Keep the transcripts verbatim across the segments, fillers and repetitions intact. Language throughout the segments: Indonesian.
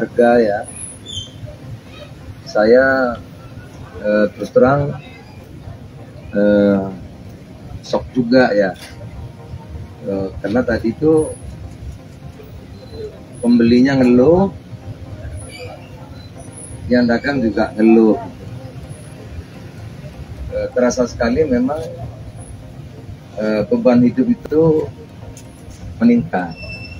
harga ya, saya eh, terus terang eh, shock juga ya, eh, karena tadi itu pembelinya ngeluh, yang dagang juga ngeluh. Eh, terasa sekali memang eh, beban hidup itu meningkat.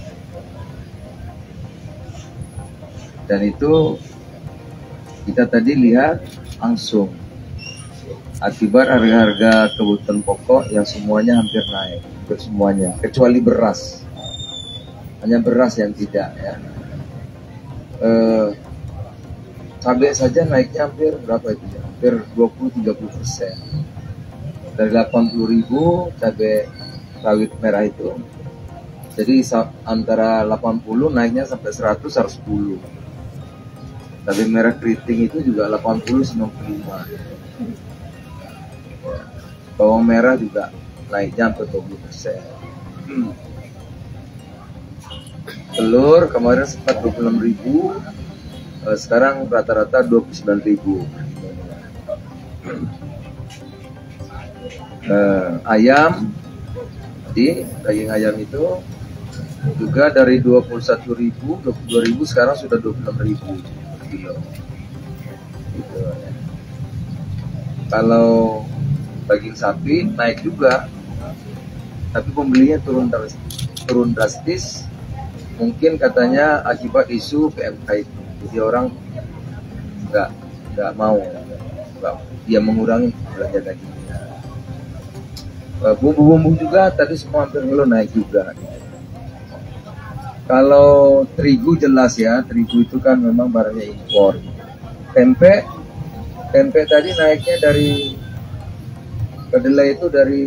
Dan itu kita tadi lihat langsung akibat harga-harga kebutuhan pokok yang semuanya hampir naik, hampir semuanya, kecuali beras. Hanya beras yang tidak ya. Eh, cabai saja naiknya hampir berapa itu ya? Hampir dua puluh sampai tiga puluh persen. Dari delapan puluh ribu cabai rawit merah itu. Jadi antara delapan puluh naiknya sampai seratus, seratus sepuluh. Cabai merah keriting itu juga delapan puluh sampai sembilan puluh lima. Ya. Bawang merah juga naiknya sampai dua puluh persen. Hmm. Telur kemarin sempat dua puluh enam ribu, sekarang rata-rata dua puluh sembilan ribu. Uh, ayam, di daging ayam itu juga dari dua puluh satu ribu, dua puluh dua ribu, sekarang sudah dua puluh enam ribu per kilo. Gitu, ya. Kalau daging sapi naik juga, tapi pembelinya turun turun drastis. Mungkin katanya akibat isu P M K itu, jadi orang nggak nggak mau, nggak, dia mengurangi belanja dagingnya. Bumbu-bumbu juga tadi semua hampir ngeluh naik juga. Kalau terigu jelas ya, terigu itu kan memang barangnya impor. Tempe, tempe tadi naiknya dari kedelai itu dari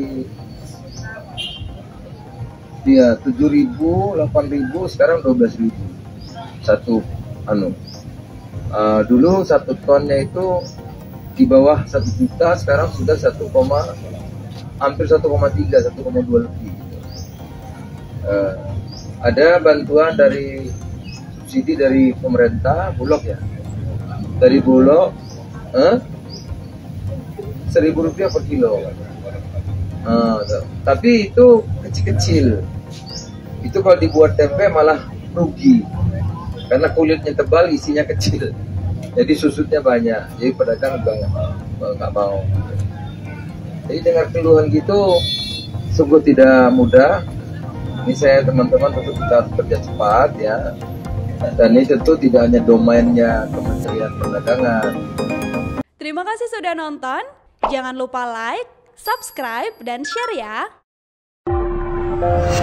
dia tujuh ribu, delapan ribu, sekarang dua belas ribu satu anu. Uh, dulu satu tonnya itu di bawah satu juta, sekarang sudah satu, hampir satu koma tiga, satu koma dua lebih. Uh, ada bantuan dari subsidi dari pemerintah, Bulog ya, dari Bulog, eh, seribu rupiah per kilo. Uh, tapi itu kecil-kecil. Itu kalau dibuat tempe malah rugi, karena kulitnya tebal, isinya kecil, jadi susutnya banyak, jadi pedagang juga nggak mau. Jadi dengar keluhan gitu sungguh tidak mudah. Ini saya teman-teman tentu kita harus kerja cepat ya, dan ini tentu tidak hanya domainnya Kementerian Perdagangan. Terima kasih sudah nonton, jangan lupa like, subscribe, dan share ya.